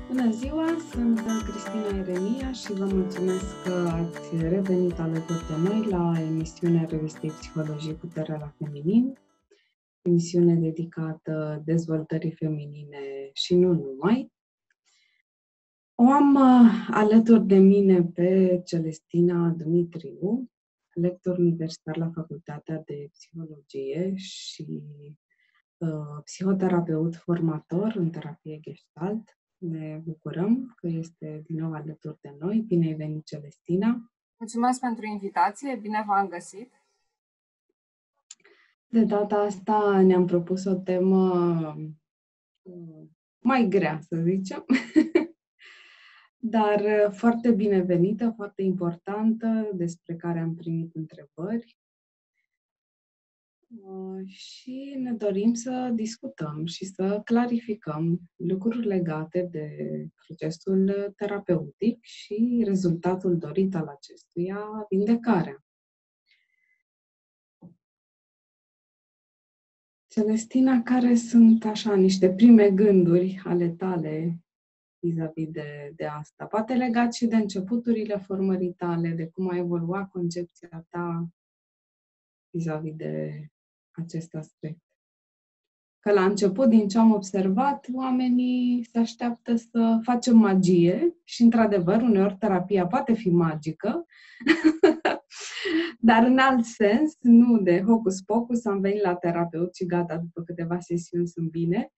Bună ziua, sunt Cristina Eremia și vă mulțumesc că ați revenit alături de noi la emisiunea revistei Psihologie Puterea la Feminin, emisiune dedicată dezvoltării feminine și nu numai. O am alături de mine pe Celestina Dumitriu, lector universitar la Facultatea de Psihologie și psihoterapeut formator în terapie Gestalt. Ne bucurăm că este din nou alături de noi. Bine ai venit, Celestina! Mulțumesc pentru invitație, bine v-am găsit! De data asta ne-am propus o temă mai grea, să zicem, dar foarte binevenită, foarte importantă, despre care am primit întrebări. Și ne dorim să discutăm și să clarificăm lucruri legate de procesul terapeutic și rezultatul dorit al acestuia, vindecarea. Celestina, care sunt așa niște prime gânduri ale tale vis-a-vis de asta? Poate legat și de începuturile formării tale, de cum a evoluat concepția ta vis-a-vis de acest aspect. Că la început, din ce am observat, oamenii se așteaptă să facem magie și, într-adevăr, uneori terapia poate fi magică, dar în alt sens, nu de hocus-pocus, am venit la terapeut și gata, după câteva sesiuni sunt bine.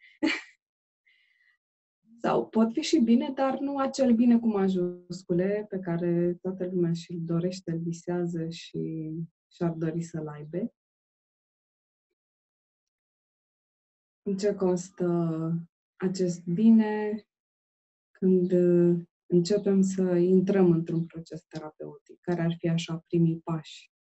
Sau pot fi și bine, dar nu acel bine cu majuscule pe care toată lumea și-l dorește, îl visează și și-ar dori să-l aibă. În ce constă acest bine când începem să intrăm într-un proces terapeutic? Care ar fi așa primii pași?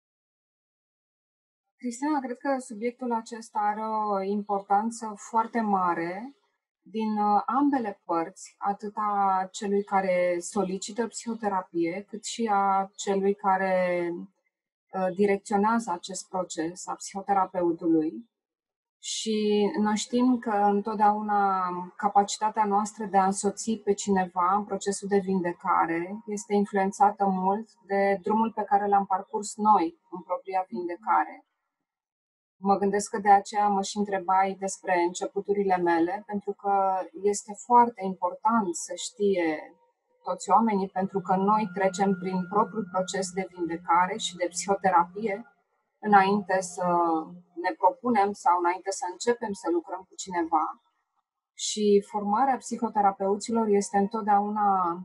Cristina, cred că subiectul acesta are o importanță foarte mare din ambele părți, atât a celui care solicită psihoterapie, cât și a celui care direcționează acest proces, a psihoterapeutului. Și noi știm că întotdeauna capacitatea noastră de a însoți pe cineva în procesul de vindecare este influențată mult de drumul pe care l-am parcurs noi în propria vindecare. Mă gândesc că de aceea mă și întrebai despre începuturile mele, pentru că este foarte important să știe toți oamenii, pentru că noi trecem prin propriul proces de vindecare și de psihoterapie înainte să ne propunem sau înainte să începem să lucrăm cu cineva. Și formarea psihoterapeuților este întotdeauna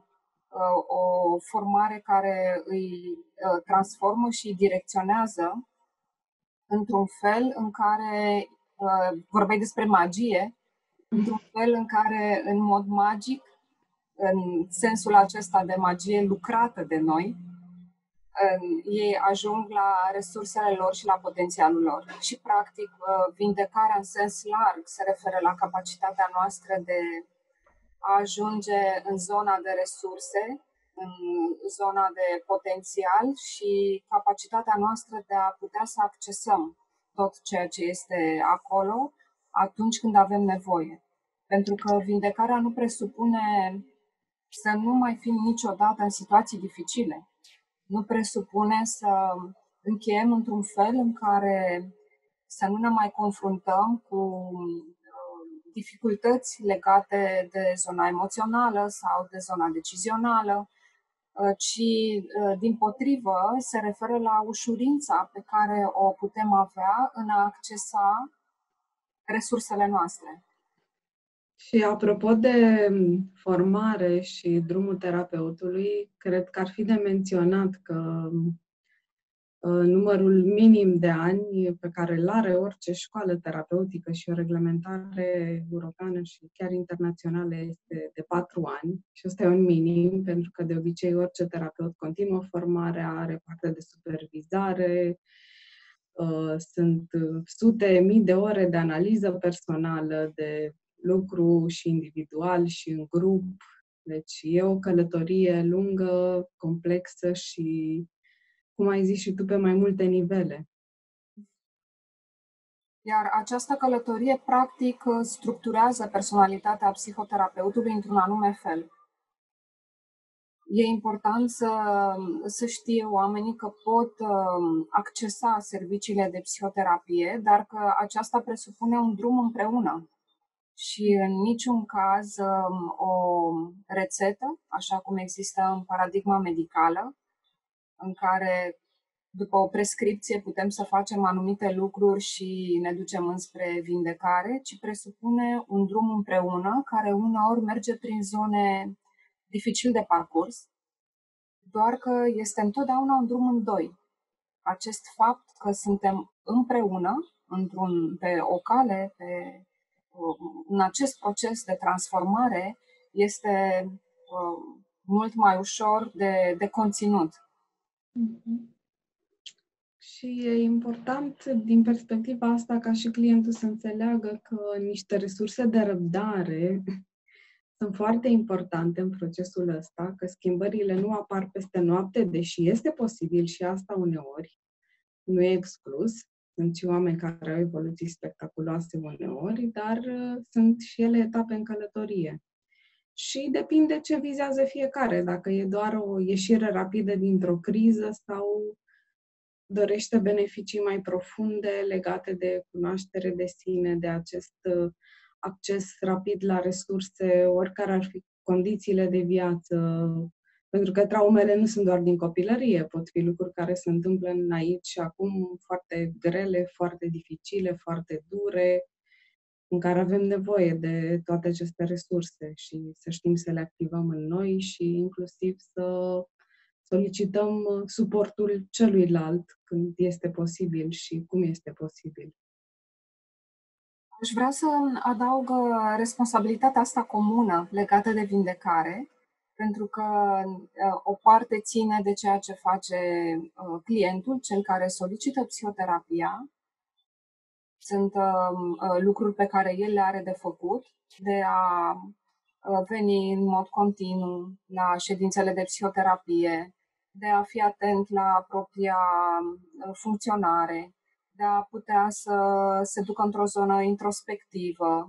o formare care îi transformă și îi direcționează într-un fel în care, vorbeai despre magie, într-un fel în care, în mod magic, în sensul acesta de magie lucrată de noi, ei ajung la resursele lor și la potențialul lor. Și, practic, vindecarea în sens larg se referă la capacitatea noastră de a ajunge în zona de resurse, în zona de potențial și capacitatea noastră de a putea să accesăm tot ceea ce este acolo atunci când avem nevoie. Pentru că vindecarea nu presupune să nu mai fim niciodată în situații dificile. Nu presupune să încheiem într-un fel în care să nu ne mai confruntăm cu dificultăți legate de zona emoțională sau de zona decizională, ci, dimpotrivă, se referă la ușurința pe care o putem avea în a accesa resursele noastre. Și apropo de formare și drumul terapeutului, cred că ar fi de menționat că numărul minim de ani pe care îl are orice școală terapeutică și o reglementare europeană și chiar internațională este de 4 ani. Și ăsta e un minim, pentru că de obicei orice terapeut continuă formarea, are parte de supervizare, sunt sute, mii de ore de analiză personală, de lucru și individual și în grup. Deci e o călătorie lungă, complexă și, cum ai zis și tu, pe mai multe nivele. Iar această călătorie, practic, structurează personalitatea psihoterapeutului într-un anume fel. E important să știe oamenii că pot accesa serviciile de psihoterapie, dar că aceasta presupune un drum împreună. Și în niciun caz o rețetă, așa cum există în paradigma medicală, în care după o prescripție putem să facem anumite lucruri și ne ducem înspre vindecare, ci presupune un drum împreună, care uneori merge prin zone dificil de parcurs, doar că este întotdeauna un drum în doi. Acest fapt că suntem împreună, pe o cale, în acest proces de transformare, este mult mai ușor de conținut. Mhm. Și e important din perspectiva asta ca și clientul să înțeleagă că niște resurse de răbdare sunt foarte importante în procesul ăsta, că schimbările nu apar peste noapte, deși este posibil și asta uneori, nu e exclus. Sunt și oameni care au evoluții spectaculoase uneori, dar sunt și ele etape în călătorie. Și depinde ce vizează fiecare, dacă e doar o ieșire rapidă dintr-o criză sau dorește beneficii mai profunde legate de cunoaștere de sine, de acest acces rapid la resurse, oricare ar fi condițiile de viață, pentru că traumele nu sunt doar din copilărie, pot fi lucruri care se întâmplă în aici și acum, foarte grele, foarte dificile, foarte dure, în care avem nevoie de toate aceste resurse și să știm să le activăm în noi și inclusiv să solicităm suportul celuilalt când este posibil și cum este posibil. Aș vrea să adaug responsabilitatea asta comună legată de vindecare, pentru că o parte ține de ceea ce face clientul, cel care solicită psihoterapia. Sunt lucruri pe care el le are de făcut, de a veni în mod continuu la ședințele de psihoterapie, de a fi atent la propria funcționare, de a putea să se ducă într-o zonă introspectivă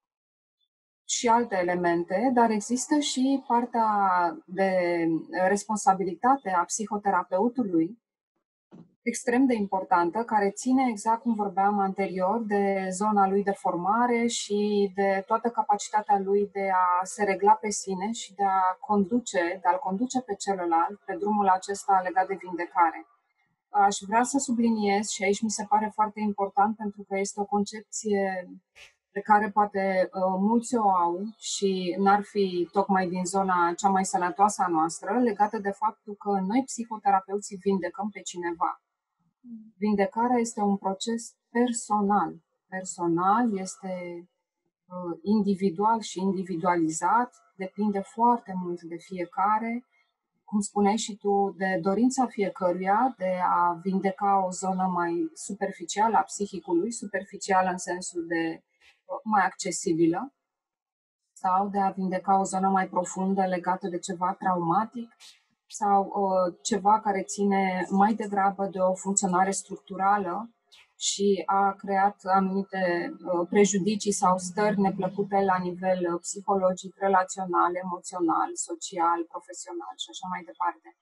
și alte elemente, dar există și partea de responsabilitate a psihoterapeutului, extrem de importantă, care ține, exact cum vorbeam anterior, de zona lui de formare și de toată capacitatea lui de a se regla pe sine și de a-l conduce pe celălalt pe drumul acesta legat de vindecare. Aș vrea să subliniez, și aici mi se pare foarte important, pentru că este o concepție pe care poate mulți o au și n-ar fi tocmai din zona cea mai sănătoasă a noastră, legată de faptul că noi, psihoterapeuții, vindecăm pe cineva. Vindecarea este un proces personal. Personal, este individual și individualizat, depinde foarte mult de fiecare, cum spuneai și tu, de dorința fiecăruia de a vindeca o zonă mai superficială a psihicului, superficială în sensul de mai accesibilă, sau de a vindeca o zonă mai profundă legată de ceva traumatic, sau ceva care ține mai degrabă de o funcționare structurală și a creat anumite prejudicii sau stări neplăcute la nivel psihologic, relațional, emoțional, social, profesional și așa mai departe.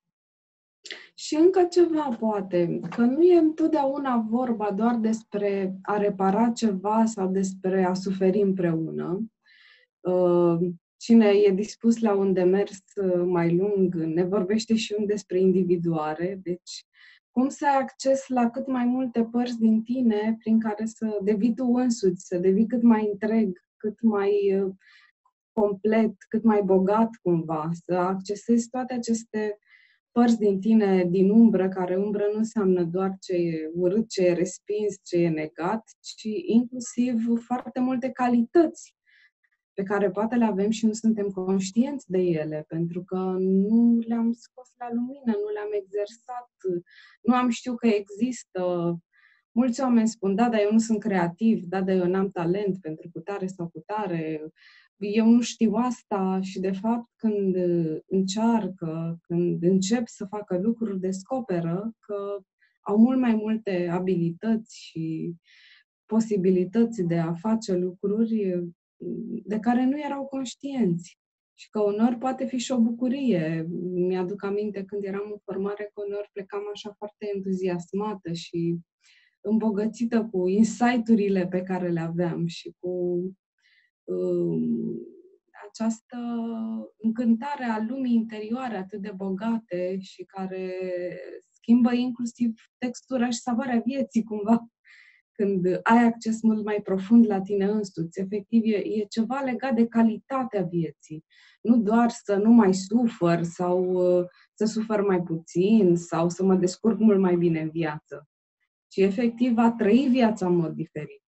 Și încă ceva, poate, că nu e întotdeauna vorba doar despre a repara ceva sau despre a suferi împreună. Cine e dispus la un demers mai lung ne vorbește și despre individuare, deci cum să ai acces la cât mai multe părți din tine prin care să devii tu însuți, să devii cât mai întreg, cât mai complet, cât mai bogat cumva, să accesezi toate aceste părți din tine din umbră, care umbră nu înseamnă doar ce e urât, ce e respins, ce e negat, ci inclusiv foarte multe calități pe care poate le avem și nu suntem conștienți de ele, pentru că nu le-am scos la lumină, nu le-am exersat, nu am știut că există. Mulți oameni spun, da, dar eu nu sunt creativ, da, dar eu n-am talent pentru cutare sau cutare, eu nu știu asta și, de fapt, când încearcă, când încep să facă lucruri, descoperă că au mult mai multe abilități și posibilități de a face lucruri de care nu erau conștienți. Și că uneori poate fi și o bucurie. Mi-aduc aminte când eram în formare că uneori plecam așa foarte entuziasmată și îmbogățită cu insight-urile pe care le aveam și cu această încântare a lumii interioare atât de bogate și care schimbă inclusiv textura și savoarea vieții cumva. Când ai acces mult mai profund la tine însuți, efectiv e ceva legat de calitatea vieții. Nu doar să nu mai sufăr sau să sufăr mai puțin sau să mă descurc mult mai bine în viață, ci efectiv a trăi viața în mod diferit.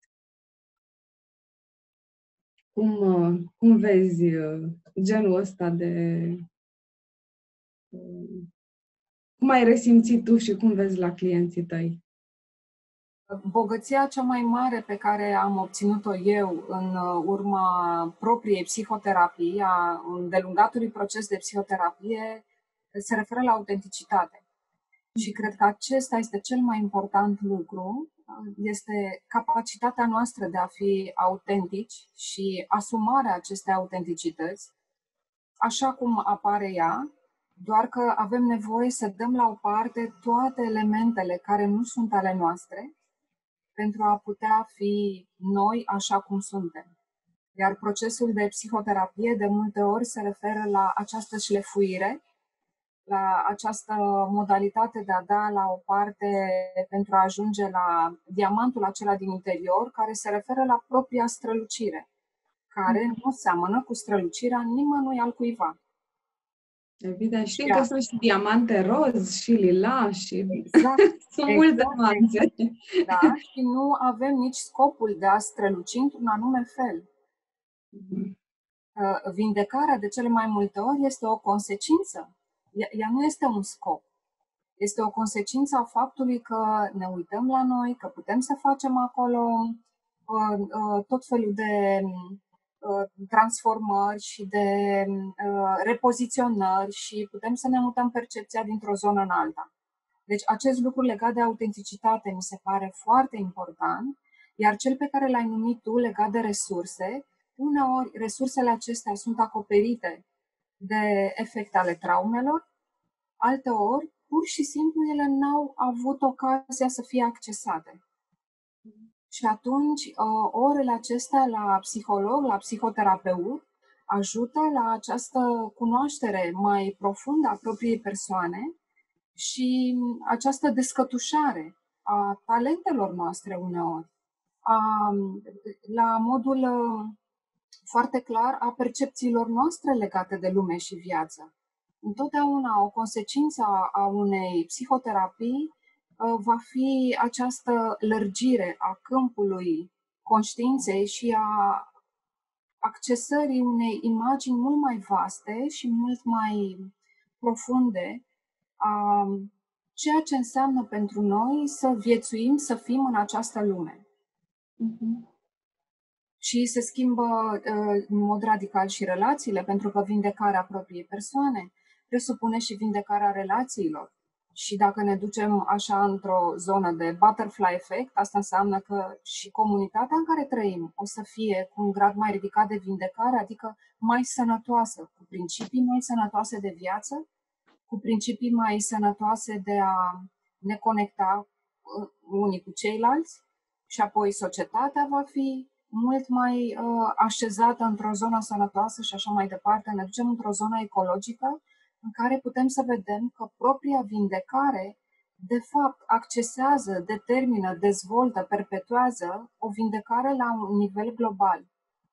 Cum vezi genul ăsta de... Cum ai resimțit tu și cum vezi la clienții tăi? Bogăția cea mai mare pe care am obținut-o eu în urma propriei psihoterapii, a îndelungatului proces de psihoterapie, se referă la autenticitate. Și cred că acesta este cel mai important lucru, este capacitatea noastră de a fi autentici și asumarea acestei autenticități, așa cum apare ea, doar că avem nevoie să dăm la o parte toate elementele care nu sunt ale noastre, pentru a putea fi noi așa cum suntem. Iar procesul de psihoterapie de multe ori se referă la această șlefuire, la această modalitate de a da la o parte pentru a ajunge la diamantul acela din interior, care se referă la propria strălucire, care nu seamănă cu strălucirea nimănui altcuiva. Evident, știm că sunt și diamante roz și lila și exact, sunt multe nuanțe. Da, și nu avem nici scopul de a străluci într-un anume fel. Vindecarea de cele mai multe ori este o consecință. Ea nu este un scop. Este o consecință a faptului că ne uităm la noi, că putem să facem acolo tot felul de transformări și de repoziționări și putem să ne mutăm percepția dintr-o zonă în alta. Deci acest lucru legat de autenticitate mi se pare foarte important, iar cel pe care l-ai numit tu legat de resurse, uneori resursele acestea sunt acoperite de efecte ale traumelor, alteori pur și simplu ele n-au avut ocazia să fie accesate. Și atunci orele acestea la psiholog, la psihoterapeut, ajută la această cunoaștere mai profundă a propriei persoane și această descătușare a talentelor noastre uneori, la modul foarte clar a percepțiilor noastre legate de lume și viață. Întotdeauna o consecință a unei psihoterapii va fi această lărgire a câmpului conștiinței și a accesării unei imagini mult mai vaste și mult mai profunde a ceea ce înseamnă pentru noi să viețuim, să fim în această lume. Și se schimbă în mod radical și relațiile, pentru că vindecarea propriei persoane presupune și vindecarea relațiilor. Și dacă ne ducem așa într-o zonă de butterfly effect, asta înseamnă că și comunitatea în care trăim o să fie cu un grad mai ridicat de vindecare, adică mai sănătoasă, cu principii mai sănătoase de viață, cu principii mai sănătoase de a ne conecta unii cu ceilalți și apoi societatea va fi mult mai așezată într-o zonă sănătoasă și așa mai departe. Ne ducem într-o zonă ecologică în care putem să vedem că propria vindecare de fapt accesează, determină, dezvoltă, perpetuează o vindecare la un nivel global.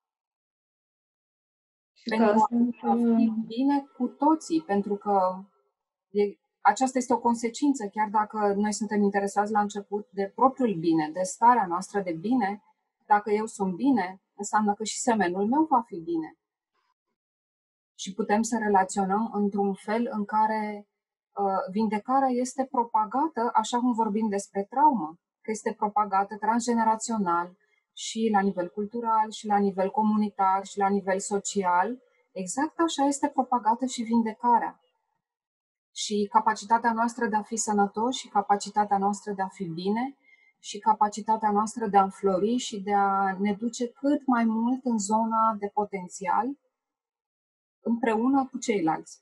Pentru a fi bine cu toții, pentru că aceasta este o consecință, chiar dacă noi suntem interesați la început de propriul bine, de starea noastră de bine, dacă eu sunt bine, înseamnă că și semenul meu va fi bine. Și putem să relaționăm într-un fel în care vindecarea este propagată, așa cum vorbim despre traumă, că este propagată transgenerațional și la nivel cultural, și la nivel comunitar, și la nivel social. Exact așa este propagată și vindecarea. Și capacitatea noastră de a fi sănătoși și capacitatea noastră de a fi bine și capacitatea noastră de a înflori și de a ne duce cât mai mult în zona de potențial împreună cu ceilalți.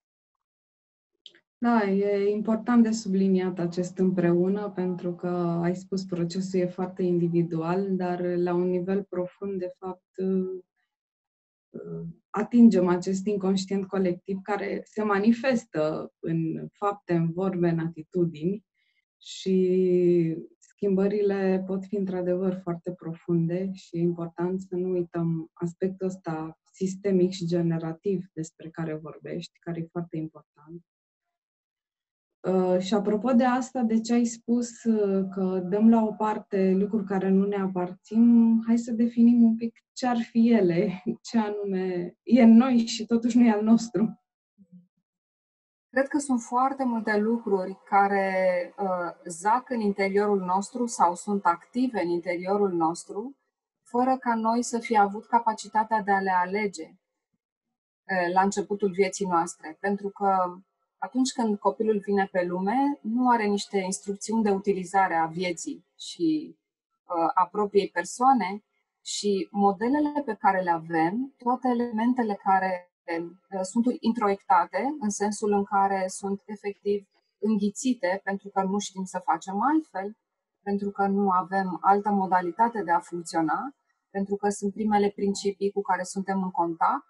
Da, e important de subliniat acest împreună, pentru că, ai spus, procesul e foarte individual, dar la un nivel profund, de fapt, atingem acest inconștient colectiv care se manifestă în fapte, în vorbe, în atitudini și schimbările pot fi într-adevăr foarte profunde și e important să nu uităm aspectul ăsta sistemic și generativ despre care vorbești, care e foarte important. Și apropo de asta, de ce ai spus că dăm la o parte lucruri care nu ne aparțin, hai să definim un pic ce ar fi ele, ce anume e în noi și totuși nu e al nostru. Cred că sunt foarte multe lucruri care zac în interiorul nostru sau sunt active în interiorul nostru, fără ca noi să fi avut capacitatea de a le alege la începutul vieții noastre. Pentru că atunci când copilul vine pe lume, nu are niște instrucțiuni de utilizare a vieții și a propriei persoane și modelele pe care le avem, toate elementele care sunt introiectate, în sensul în care sunt efectiv înghițite pentru că nu știm să facem altfel, pentru că nu avem altă modalitate de a funcționa, pentru că sunt primele principii cu care suntem în contact,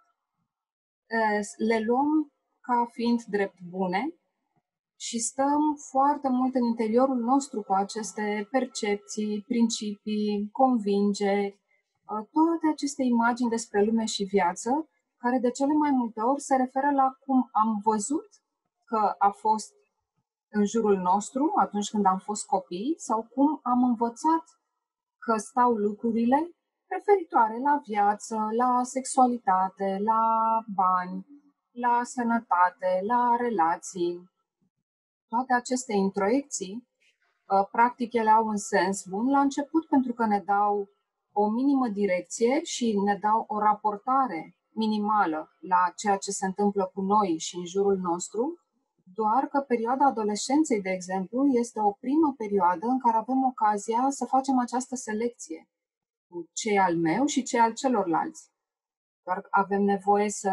le luăm ca fiind drept bune și stăm foarte mult în interiorul nostru cu aceste percepții, principii, convingeri, toate aceste imagini despre lume și viață, care de cele mai multe ori se referă la cum am văzut că a fost în jurul nostru atunci când am fost copii sau cum am învățat că stau lucrurile referitoare la viață, la sexualitate, la bani, la sănătate, la relații. Toate aceste introiecții, practic ele au un sens bun la început pentru că ne dau o minimă direcție și ne dau o raportare minimală la ceea ce se întâmplă cu noi și în jurul nostru, doar că perioada adolescenței, de exemplu, este o primă perioadă în care avem ocazia să facem această selecție cu ce e al meu și ce e al celorlalți. Doar avem nevoie să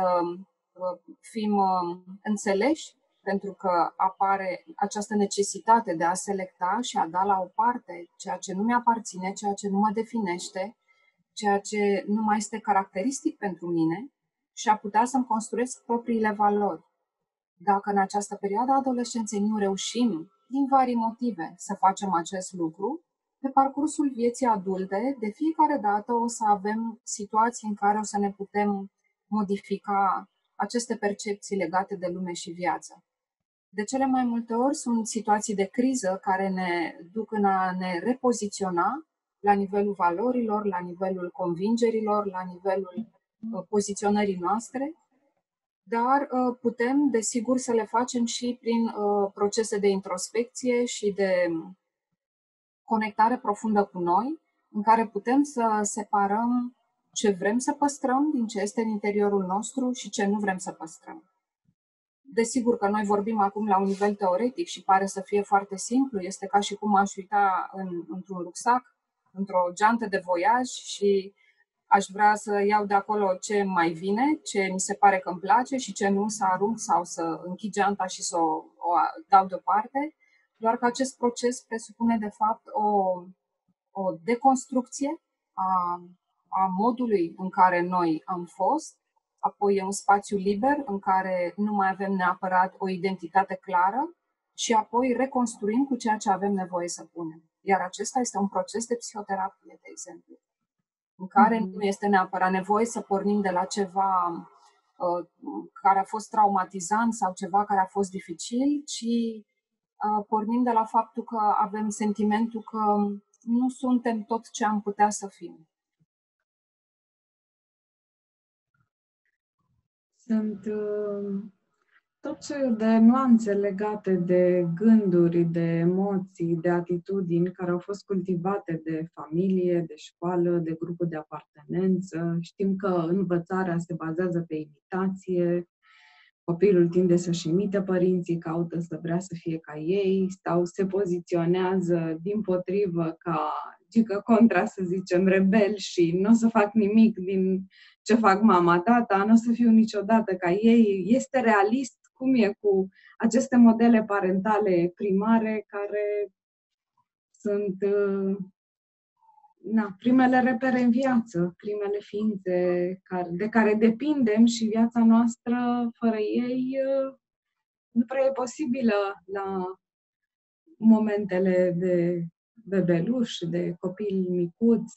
fim înțeleși pentru că apare această necesitate de a selecta și a da la o parte ceea ce nu mi-aparține, ceea ce nu mă definește, ceea ce nu mai este caracteristic pentru mine și a putea să-mi construiesc propriile valori. Dacă în această perioadă a adolescenței nu reușim, din vari motive, să facem acest lucru, pe parcursul vieții adulte, de fiecare dată o să avem situații în care o să ne putem modifica aceste percepții legate de lume și viață. De cele mai multe ori sunt situații de criză care ne duc în a ne repoziționa la nivelul valorilor, la nivelul convingerilor, la nivelul poziționării noastre, dar putem, desigur, să le facem și prin procese de introspecție și de conectare profundă cu noi, în care putem să separăm ce vrem să păstrăm din ce este în interiorul nostru și ce nu vrem să păstrăm. Desigur că noi vorbim acum la un nivel teoretic și pare să fie foarte simplu, este ca și cum aș uita într-un rucsac, într-o geantă de voiaj și aș vrea să iau de acolo ce mai vine, ce mi se pare că îmi place și ce nu, să arunc sau să închid geanta și să o dau deoparte, doar că acest proces presupune de fapt o deconstrucție a modului în care noi am fost, apoi e un spațiu liber în care nu mai avem neapărat o identitate clară și apoi reconstruim cu ceea ce avem nevoie să punem. Iar acesta este un proces de psihoterapie, de exemplu, în care nu este neapărat nevoie să pornim de la ceva care a fost traumatizant sau ceva care a fost dificil, ci pornim de la faptul că avem sentimentul că nu suntem tot ce am putea să fim. Sunt tot felul de nuanțe legate de gânduri, de emoții, de atitudini care au fost cultivate de familie, de școală, de grupul de apartenență. Știm că învățarea se bazează pe imitație, copilul tinde să-și imite părinții, caută să vrea să fie ca ei sau se poziționează dimpotrivă ca gică contra, să zicem, rebel și nu o să fac nimic din ce fac mama, tata, nu o să fiu niciodată ca ei. Este realist cum e cu aceste modele parentale primare care sunt primele repere în viață, primele ființe de care depindem și viața noastră fără ei nu prea e posibilă la momentele de bebeluș, de copil micuț.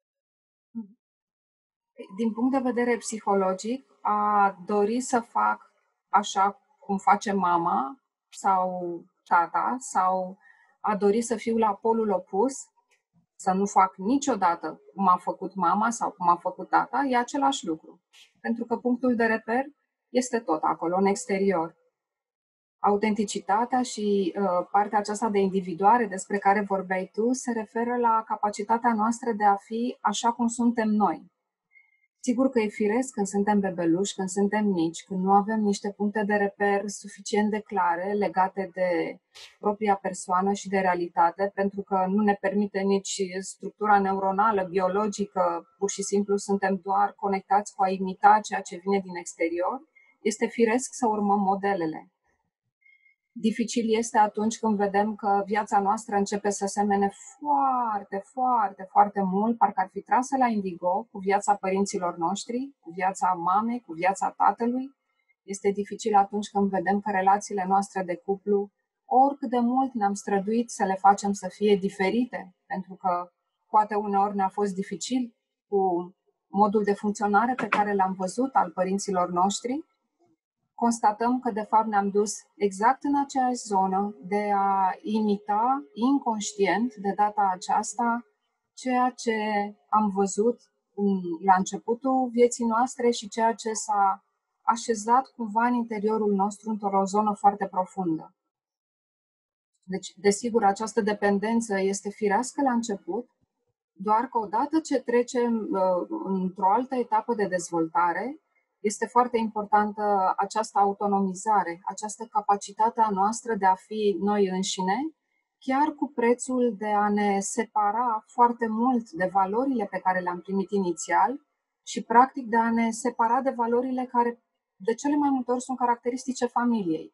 Din punct de vedere psihologic, a dori să fac așa cum face mama sau tata, sau a dori să fiu la polul opus, să nu fac niciodată cum a făcut mama sau cum a făcut tata, e același lucru. Pentru că punctul de reper este tot acolo, în exterior. Autenticitatea și partea aceasta de individuare despre care vorbeai tu se referă la capacitatea noastră de a fi așa cum suntem noi. Sigur că e firesc când suntem bebeluși, când suntem mici, când nu avem niște puncte de reper suficient de clare legate de propria persoană și de realitate, pentru că nu ne permite nici structura neuronală, biologică, pur și simplu suntem doar conectați cu a imita ceea ce vine din exterior, este firesc să urmăm modelele. Dificil este atunci când vedem că viața noastră începe să semene foarte, foarte, foarte mult, parcă ar fi trasă la indigo, cu viața părinților noștri, cu viața mamei, cu viața tatălui. Este dificil atunci când vedem că relațiile noastre de cuplu, oricât de mult ne-am străduit să le facem să fie diferite, pentru că poate uneori ne-a fost dificil cu modul de funcționare pe care l-am văzut al părinților noștri, constatăm că de fapt ne-am dus exact în aceeași zonă de a imita inconștient de data aceasta ceea ce am văzut la începutul vieții noastre și ceea ce s-a așezat cumva în interiorul nostru într-o zonă foarte profundă. Deci, desigur, această dependență este firească la început, doar că odată ce trecem într-o altă etapă de dezvoltare, este foarte importantă această autonomizare, această capacitate a noastră de a fi noi înșine, chiar cu prețul de a ne separa foarte mult de valorile pe care le-am primit inițial și, practic, de a ne separa de valorile care, de cele mai multe ori, sunt caracteristice familiei.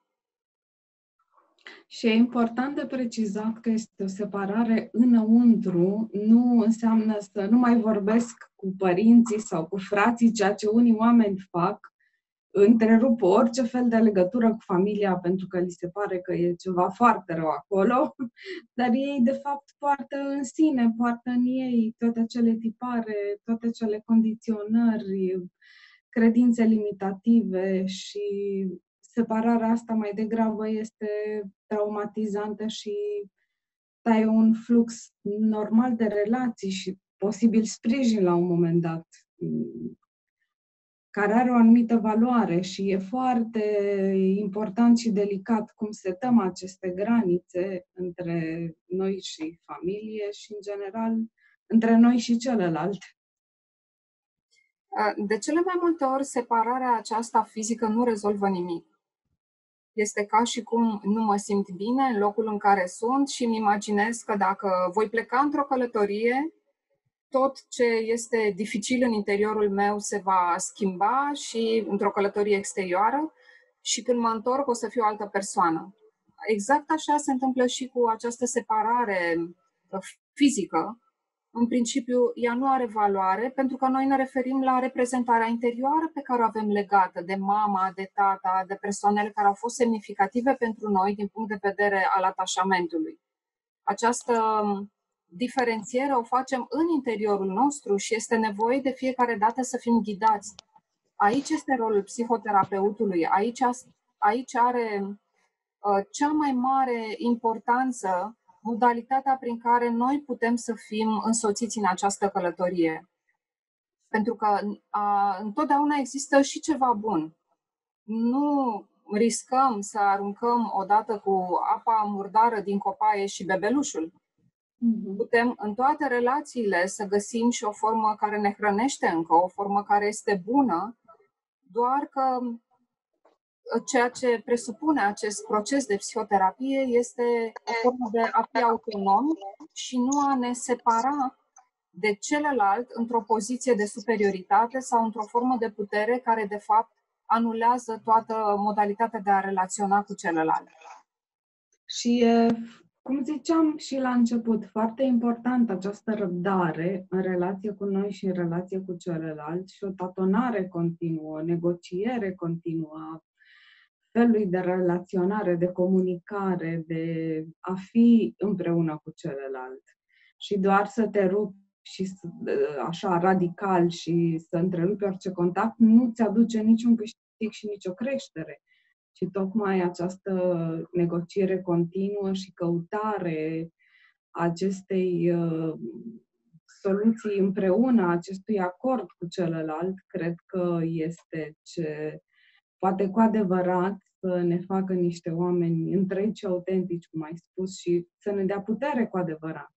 Și e important de precizat că este o separare înăuntru, nu înseamnă să nu mai vorbesc cu părinții sau cu frații, ceea ce unii oameni fac, întrerup orice fel de legătură cu familia pentru că li se pare că e ceva foarte rău acolo, dar ei de fapt poartă în sine, poartă în ei toate acele tipare, toate acele condiționări, credințe limitative și separarea asta mai degrabă este traumatizantă și taie un flux normal de relații și posibil sprijin la un moment dat, care are o anumită valoare și e foarte important și delicat cum setăm aceste granițe între noi și familie și, în general, între noi și celălalt. De cele mai multe ori, separarea aceasta fizică nu rezolvă nimic. Este ca și cum nu mă simt bine în locul în care sunt și îmi imaginez că dacă voi pleca într-o călătorie, tot ce este dificil în interiorul meu se va schimba și într-o călătorie exterioară și când mă întorc o să fiu o altă persoană. Exact așa se întâmplă și cu această separare fizică. În principiu, ea nu are valoare pentru că noi ne referim la reprezentarea interioară pe care o avem legată de mama, de tata, de persoanele care au fost semnificative pentru noi din punct de vedere al atașamentului. Această diferențiere o facem în interiorul nostru și este nevoie de fiecare dată să fim ghidați. Aici este rolul psihoterapeutului, aici are cea mai mare importanță modalitatea prin care noi putem să fim însoțiți în această călătorie. Pentru că întotdeauna există și ceva bun. Nu riscăm să aruncăm odată cu apa murdară din copaie și bebelușul. Putem în toate relațiile să găsim și o formă care ne hrănește încă, o formă care este bună, doar că ceea ce presupune acest proces de psihoterapie este o formă de a fi autonom și nu a ne separa de celălalt într-o poziție de superioritate sau într-o formă de putere care, de fapt, anulează toată modalitatea de a relaționa cu celălalt. Și e, cum ziceam și la început, foarte important această răbdare în relație cu noi și în relație cu celălalt și o tatonare continuă, o negociere continuă a felului de relaționare, de comunicare, de a fi împreună cu celălalt. Și doar să te rupi și așa radical și să întrerupi orice contact nu ți aduce niciun câștig și nicio creștere. Și tocmai această negociere continuă și căutare acestei soluții împreună, acestui acord cu celălalt, cred că este ce poate cu adevărat să ne facă niște oameni întregi și autentici, cum ai spus, și să ne dea putere cu adevărat.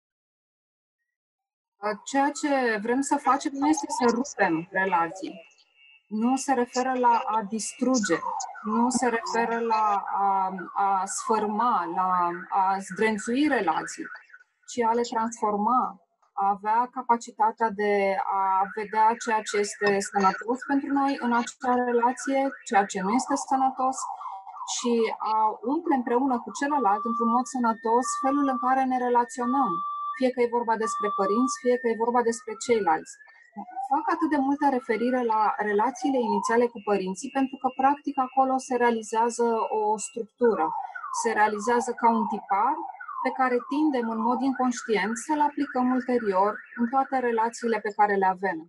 Ceea ce vrem să facem nu este să rupem relații. Nu se referă la a distruge, nu se referă la a sfârma, la a zdrențui relații, ci a le transforma, a avea capacitatea de a vedea ceea ce este sănătos pentru noi în acea relație, ceea ce nu este sănătos și a umple împreună cu celălalt, într-un mod sănătos, felul în care ne relaționăm. Fie că e vorba despre părinți, fie că e vorba despre ceilalți. Fac atât de multă referire la relațiile inițiale cu părinții, pentru că, practic, acolo se realizează o structură, se realizează ca un tipar pe care tindem în mod inconștient să-l aplicăm ulterior în toate relațiile pe care le avem.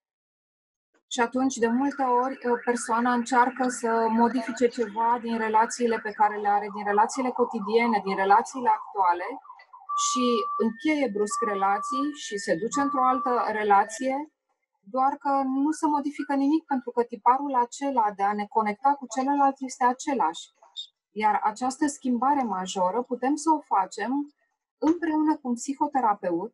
Și atunci, de multe ori, persoana încearcă să modifice ceva din relațiile pe care le are, din relațiile cotidiene, din relațiile actuale și încheie brusc relații și se duce într-o altă relație, doar că nu se modifică nimic, pentru că tiparul acela de a ne conecta cu celălalt este același. Iar această schimbare majoră putem să o facem împreună cu un psihoterapeut,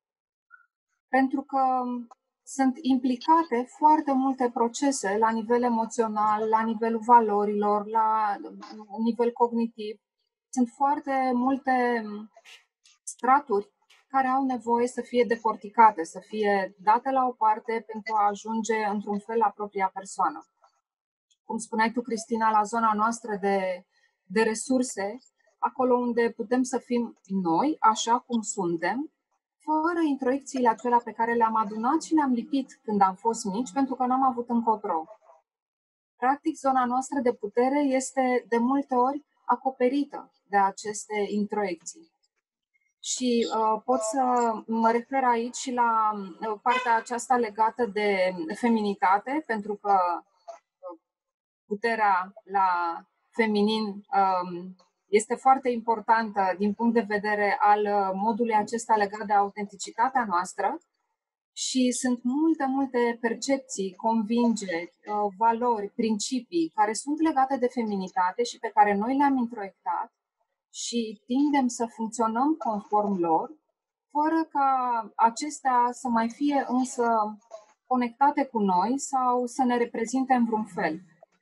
pentru că sunt implicate foarte multe procese la nivel emoțional, la nivelul valorilor, la nivel cognitiv. Sunt foarte multe straturi care au nevoie să fie decorticate, să fie date la o parte pentru a ajunge într-un fel la propria persoană. Cum spuneai tu, Cristina, la zona noastră de resurse, acolo unde putem să fim noi, așa cum suntem, fără introiecțiile acelea pe care le-am adunat și le-am lipit când am fost mici, pentru că n-am avut încotro. Practic, zona noastră de putere este de multe ori acoperită de aceste introiecții. Și pot să mă refer aici și la partea aceasta legată de feminitate, pentru că puterea la feminin este foarte importantă din punct de vedere al modului acesta legat de autenticitatea noastră și sunt multe percepții, convingeri, valori, principii care sunt legate de feminitate și pe care noi le-am introiectat și tindem să funcționăm conform lor, fără ca acestea să mai fie însă conectate cu noi sau să ne reprezinte în vreun fel.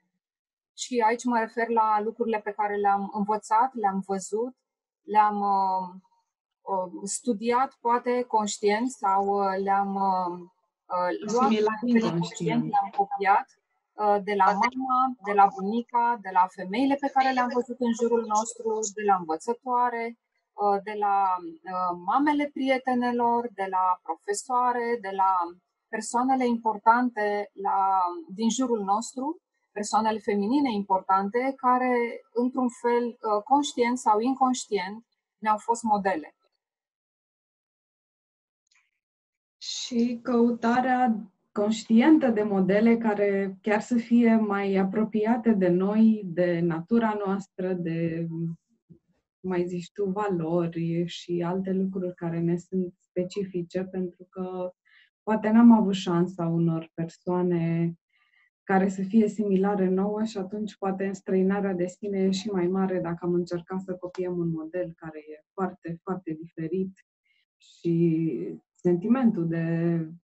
Și aici mă refer la lucrurile pe care le-am învățat, le-am văzut, le-am studiat, poate conștient, sau le-am luat inconștient, le-am copiat de la mama, de la bunica, de la femeile pe care le-am văzut în jurul nostru, de la învățătoare, de la mamele prietenelor, de la profesoare, de la persoanele importante din jurul nostru, persoanele feminine importante, care, într-un fel, conștient sau inconștient, ne-au fost modele. Și căutarea conștientă de modele care chiar să fie mai apropiate de noi, de natura noastră, de, mai zici tu, valori și alte lucruri care ne sunt specifice, pentru că poate n-am avut șansa unor persoane care să fie similare nouă și atunci poate înstrăinarea de sine e și mai mare dacă am încercat să copiem un model care e foarte, foarte diferit și sentimentul de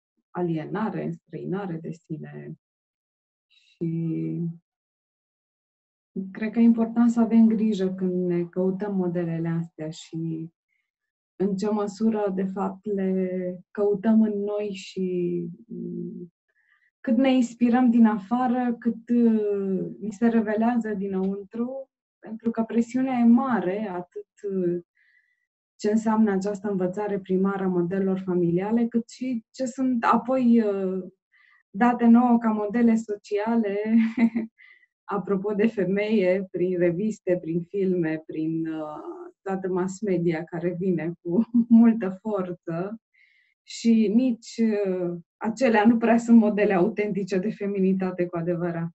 alienare, înstrăinare de sine și Cred că e important să avem grijă când ne căutăm modelele astea și în ce măsură, de fapt, le căutăm în noi și cât ne inspirăm din afară, cât ni se revelează dinăuntru, pentru că presiunea e mare, atât ce înseamnă această învățare primară a modelelor familiale, cât și ce sunt apoi date nouă ca modele sociale, apropo de femeie, prin reviste, prin filme, prin toată mass media care vine cu multă forță și nici acelea nu prea sunt modele autentice de feminitate cu adevărat.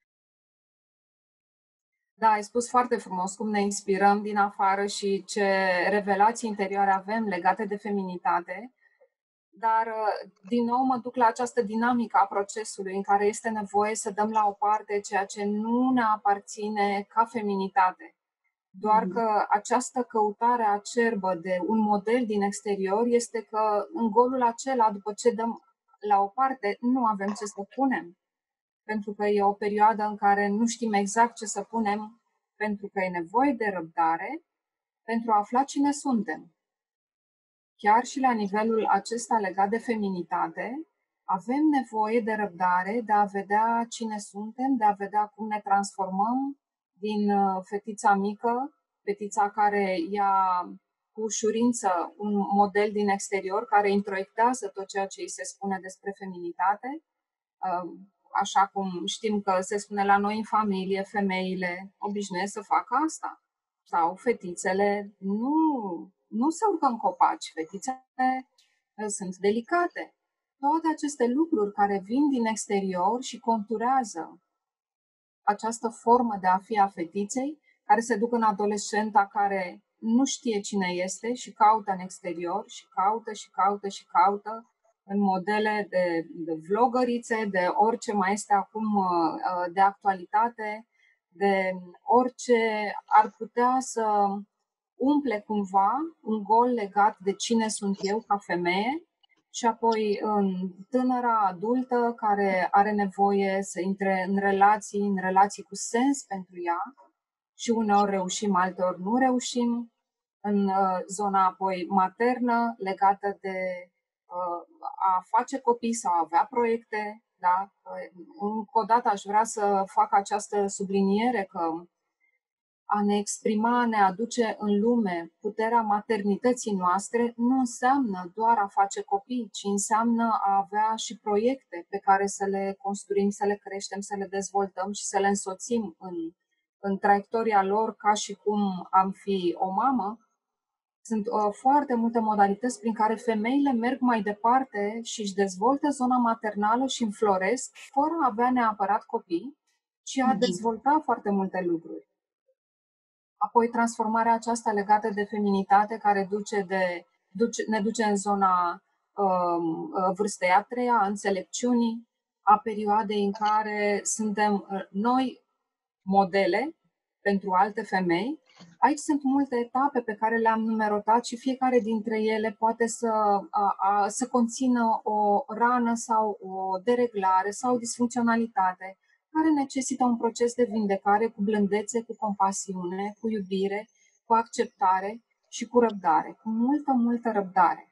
Da, ai spus foarte frumos cum ne inspirăm din afară și ce revelații interioare avem legate de feminitate, dar din nou mă duc la această dinamică a procesului în care este nevoie să dăm la o parte ceea ce nu ne aparține ca feminitate. Doar că această căutare acerbă de un model din exterior este că în golul acela, după ce dăm la o parte, nu avem ce să punem. Pentru că e o perioadă în care nu știm exact ce să punem, pentru că e nevoie de răbdare pentru a afla cine suntem. Chiar și la nivelul acesta legat de feminitate, avem nevoie de răbdare, de a vedea cine suntem, de a vedea cum ne transformăm din fetița mică, fetița care ia cu ușurință un model din exterior, care introiectează tot ceea ce îi se spune despre feminitate, așa cum știm că se spune la noi în familie, femeile obișnuiesc să facă asta. Sau fetițele nu se urcă în copaci, fetițele sunt delicate. Toate aceste lucruri care vin din exterior și conturează această formă de a fi a fetiței, care se duc în adolescenta care nu știe cine este și caută în exterior și caută și caută și caută în modele de vlogărițe, de orice mai este acum de actualitate, de orice ar putea să umple cumva un gol legat de cine sunt eu ca femeie și apoi în tânăra adultă care are nevoie să intre în relații cu sens pentru ea și uneori reușim, alteori nu reușim, în zona apoi maternă legată de a face copii sau a avea proiecte. Da? Încă o dată aș vrea să fac această subliniere că a ne exprima, a ne aduce în lume puterea maternității noastre nu înseamnă doar a face copii, ci înseamnă a avea și proiecte pe care să le construim, să le creștem, să le dezvoltăm și să le însoțim în traiectoria lor ca și cum am fi o mamă. Sunt foarte multe modalități prin care femeile merg mai departe și își dezvoltă zona maternală și înfloresc fără a avea neapărat copii, ci a dezvolta foarte multe lucruri. Apoi transformarea aceasta legată de feminitate care ne duce în zona vârstei a treia, a înțelepciunii, a perioadei în care suntem noi modele pentru alte femei. Aici sunt multe etape pe care le-am numerotat și fiecare dintre ele poate să conțină o rană sau o dereglare sau o disfuncționalitate care necesită un proces de vindecare cu blândețe, cu compasiune, cu iubire, cu acceptare și cu răbdare, cu multă, multă răbdare.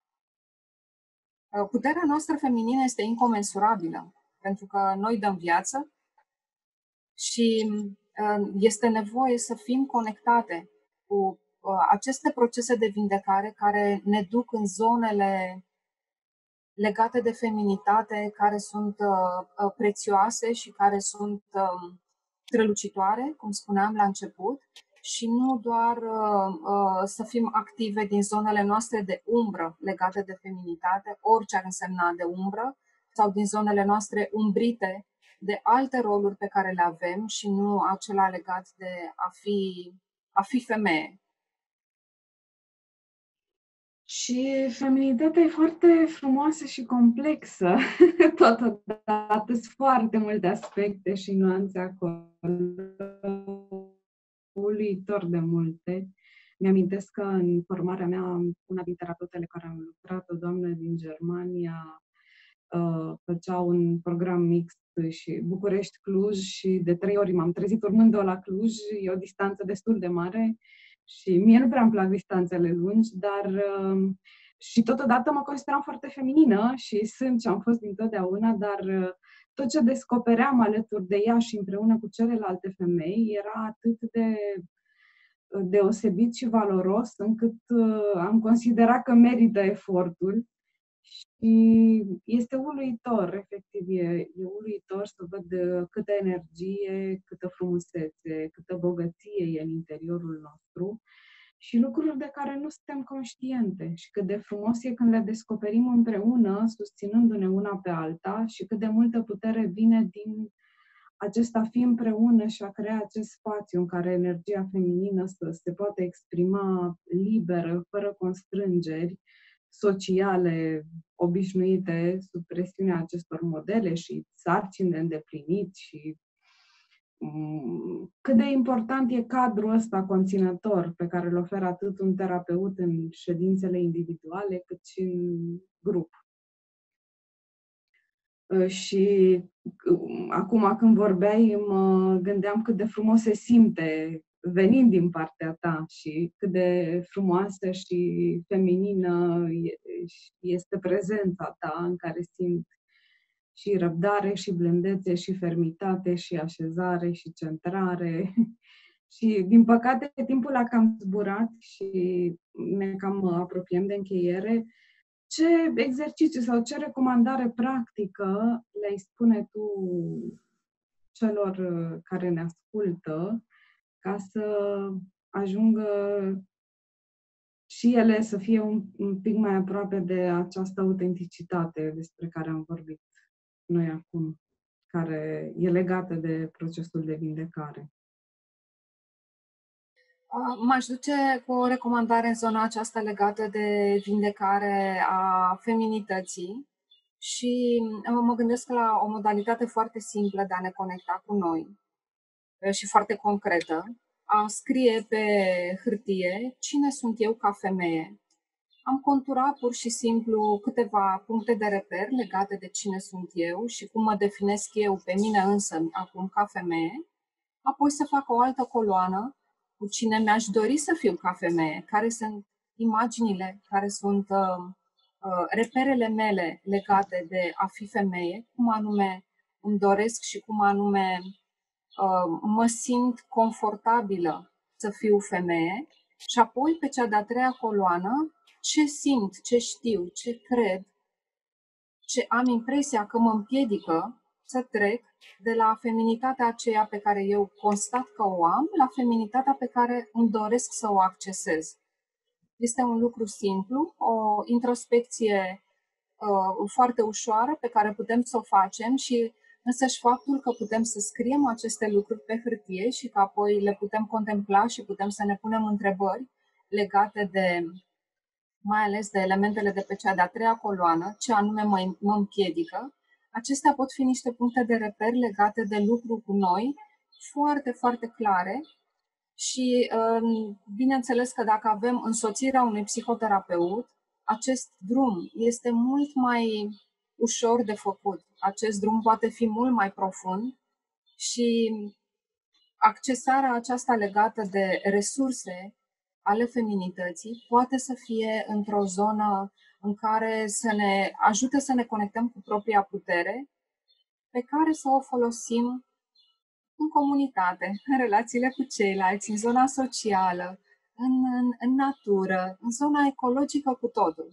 Puterea noastră feminină este incomensurabilă, pentru că noi dăm viață și este nevoie să fim conectate cu aceste procese de vindecare care ne duc în zonele legate de feminitate, care sunt prețioase și care sunt strălucitoare, cum spuneam la început, și nu doar să fim active din zonele noastre de umbră legate de feminitate, orice ar însemna de umbră, sau din zonele noastre umbrite de alte roluri pe care le avem și nu acela legat de a fi femeie. Și feminitatea e foarte frumoasă și complexă. Totodată sunt foarte multe aspecte și nuanțe acolo, uluitor de multe. Mi-amintesc că în formarea mea, una din terapeutele care am lucrat, o doamnă din Germania, făcea un program mixt și București-Cluj și de 3 ori m-am trezit urmând-o la Cluj. E o distanță destul de mare și mie nu prea îmi plac distanțele lungi, dar și totodată mă consideram foarte feminină și sunt și am fost dintotdeauna, dar tot ce descopeream alături de ea și împreună cu celelalte femei era atât de deosebit și valoros încât am considerat că merită efortul. Și este uluitor, efectiv, e uluitor să văd câtă energie, câtă frumusețe, câtă bogăție e în interiorul nostru și lucruri de care nu suntem conștiente și cât de frumos e când le descoperim împreună, susținându-ne una pe alta și cât de multă putere vine din acesta fi împreună și a crea acest spațiu în care energia feminină să se poată exprima liberă, fără constrângeri sociale obișnuite sub presiunea acestor modele și sarcini de îndeplinit și cât de important e cadrul ăsta conținător pe care îl oferă atât un terapeut în ședințele individuale cât și în grup. Și acum când vorbeai, mă gândeam cât de frumos se simte venind din partea ta și cât de frumoasă și feminină este prezența ta în care simt și răbdare și blândețe și fermitate și așezare și centrare. Și din păcate timpul a cam zburat și ne cam apropiem de încheiere. Ce exercițiu sau ce recomandare practică le-ai spune tu celor care ne ascultă ca să ajungă și ele să fie un pic mai aproape de această autenticitate despre care am vorbit noi acum, care e legată de procesul de vindecare? M-aș duce cu o recomandare în zona aceasta legată de vindecare a feminității și mă gândesc la o modalitate foarte simplă de a ne conecta cu noi și foarte concretă, a scrie pe hârtie cine sunt eu ca femeie. Am conturat pur și simplu câteva puncte de reper legate de cine sunt eu și cum mă definesc eu pe mine însă acum ca femeie, apoi să fac o altă coloană cu cine mi-aș dori să fiu ca femeie, care sunt imaginile, care sunt reperele mele legate de a fi femeie, cum anume îmi doresc și cum anume mă simt confortabilă să fiu femeie și apoi pe cea de-a treia coloană ce simt, ce știu, ce cred, ce am impresia că mă împiedică să trec de la feminitatea aceea pe care eu constat că o am, la feminitatea pe care îmi doresc să o accesez. Este un lucru simplu, o introspecție foarte ușoară pe care putem să o facem și însăși faptul că putem să scriem aceste lucruri pe hârtie și că apoi le putem contempla și putem să ne punem întrebări legate de, mai ales de elementele de pe cea de-a treia coloană, ce anume mă împiedică, acestea pot fi niște puncte de reper legate de lucru cu noi, foarte, foarte clare și bineînțeles că dacă avem însoțirea unui psihoterapeut, acest drum este mult mai ușor de făcut. Acest drum poate fi mult mai profund și accesarea aceasta legată de resurse ale feminității poate să fie într-o zonă în care să ne ajute să ne conectăm cu propria putere, pe care să o folosim în comunitate, în relațiile cu ceilalți, în zona socială, în natură, în zona ecologică cu totul.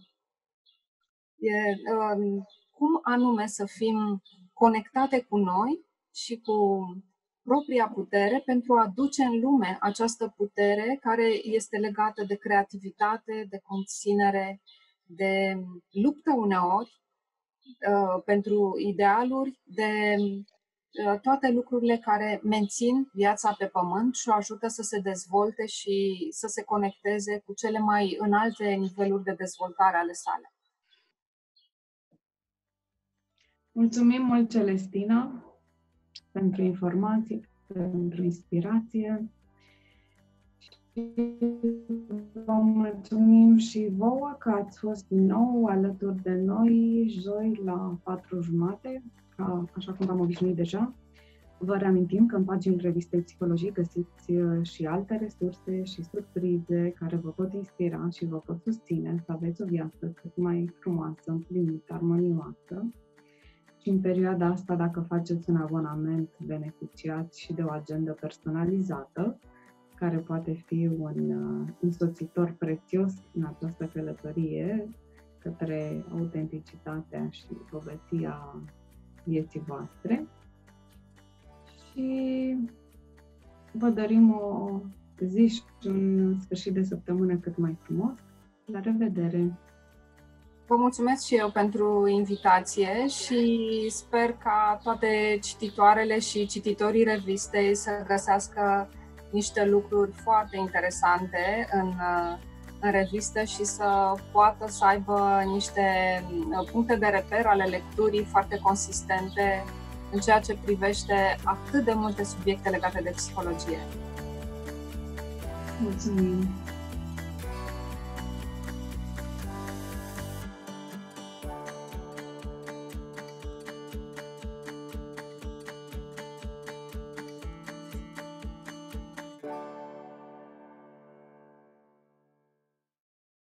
Cum anume să fim conectate cu noi și cu propria putere pentru a duce în lume această putere care este legată de creativitate, de conținere, de luptă uneori pentru idealuri, de toate lucrurile care mențin viața pe pământ și o ajută să se dezvolte și să se conecteze cu cele mai înalte niveluri de dezvoltare ale sale. Mulțumim mult, Celestina, pentru informații, pentru inspirație. Vă mulțumim și vouă că ați fost din nou alături de noi joi la 4:30, așa cum am obișnuit deja. Vă reamintim că în paginile revistei Psihologie găsiți și alte resurse și surprize care vă pot inspira și vă pot susține să aveți o viață cât mai frumoasă, împlinită, armonioasă. Și în perioada asta, dacă faceți un abonament, beneficiați și de o agendă personalizată, care poate fi un însoțitor prețios în această călătorie către autenticitatea și bogăția vieții voastre. Și vă dorim o zi și un sfârșit de săptămână cât mai frumos. La revedere! Vă mulțumesc și eu pentru invitație și sper ca toate cititoarele și cititorii revistei să găsească niște lucruri foarte interesante în revistă și să poată să aibă niște puncte de reper ale lecturii foarte consistente în ceea ce privește atât de multe subiecte legate de psihologie. Mulțumim!